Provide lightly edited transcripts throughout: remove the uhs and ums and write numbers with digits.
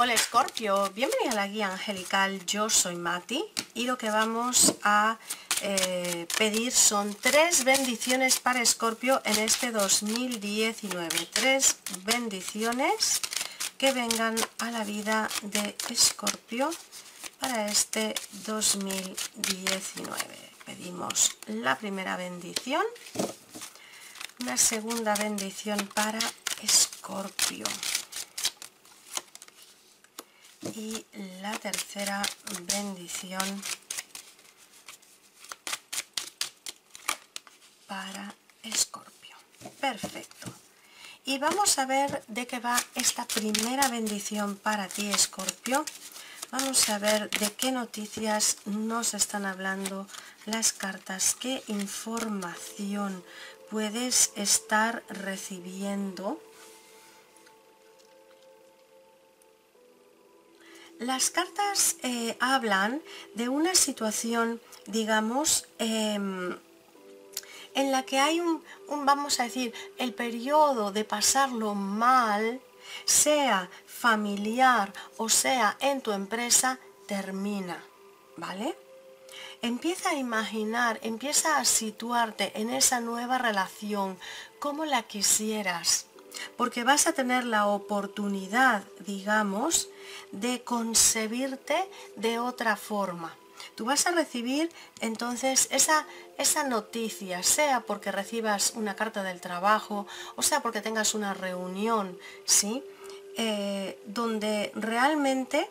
Hola Escorpio, bienvenida a la guía angelical. Yo soy Mati y lo que vamos a pedir son 3 bendiciones para Escorpio en este 2019. 3 bendiciones que vengan a la vida de Escorpio para este 2019. Pedimos la primera bendición, una segunda bendición para Escorpio y la tercera bendición para Escorpio. Perfecto. Y vamos a ver de qué va esta primera bendición para ti, Escorpio. Vamos a ver de qué noticias nos están hablando las cartas, qué información puedes estar recibiendo. Las cartas hablan de una situación, digamos, en la que hay vamos a decir, el periodo de pasarlo mal, sea familiar o sea en tu empresa, termina, ¿vale? Empieza a imaginar, empieza a situarte en esa nueva relación, como la quisieras, porque vas a tener la oportunidad, digamos, de concebirte de otra forma. Tú vas a recibir entonces esa noticia, sea porque recibas una carta del trabajo o sea porque tengas una reunión, ¿sí? Donde realmente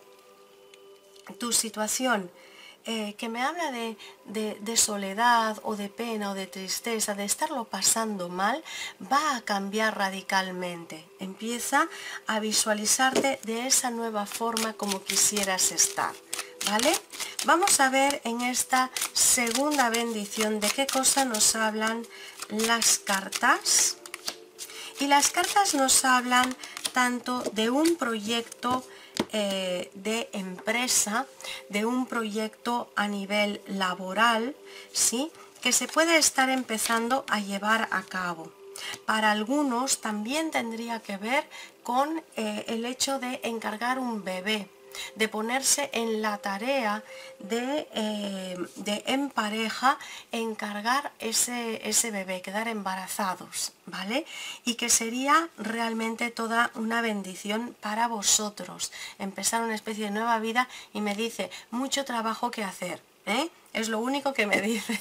tu situación que me habla de soledad o de pena o de tristeza, de estarlo pasando mal, va a cambiar radicalmente. Empieza a visualizarte de esa nueva forma como quisieras estar, ¿vale? Vamos a ver en esta segunda bendición de qué cosa nos hablan las cartas. Y las cartas nos hablan tanto de un proyecto de empresa, de un proyecto a nivel laboral, ¿sí?, que se puede estar empezando a llevar a cabo. Para algunos también tendría que ver con el hecho de encargar un bebé, de ponerse en la tarea de en pareja encargar ese bebé, quedar embarazados, ¿vale? Y que sería realmente toda una bendición para vosotros, empezar una especie de nueva vida. Y me dice, mucho trabajo que hacer, ¿eh? Es lo único que me dice.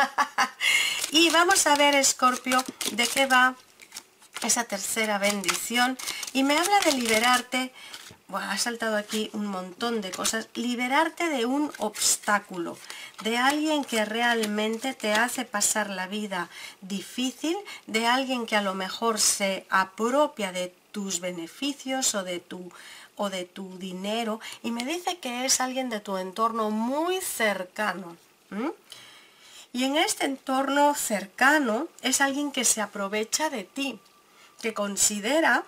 Y vamos a ver, Escorpio, de qué va esa tercera bendición. Y me habla de liberarte. Bueno, ha saltado aquí un montón de cosas. Liberarte de un obstáculo, de alguien que realmente te hace pasar la vida difícil, de alguien que a lo mejor se apropia de tus beneficios o de tu dinero, y me dice que es alguien de tu entorno muy cercano. Y en este entorno cercano es alguien que se aprovecha de ti, que considera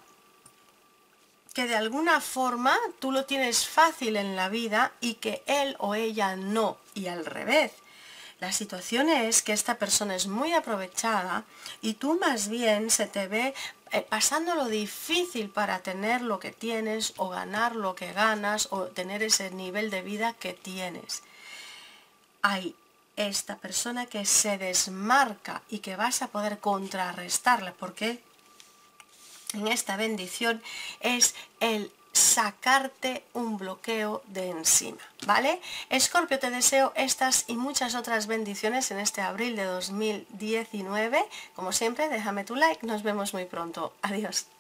que de alguna forma tú lo tienes fácil en la vida y que él o ella no, y al revés. La situación es que esta persona es muy aprovechada y tú más bien se te ve pasando lo difícil para tener lo que tienes o ganar lo que ganas o tener ese nivel de vida que tienes. Hay esta persona que se desmarca y que vas a poder contrarrestarla, porque en esta bendición es el sacarte un bloqueo de encima, ¿vale? Escorpio, te deseo estas y muchas otras bendiciones en este abril de 2019. Como siempre, déjame tu like, nos vemos muy pronto. Adiós.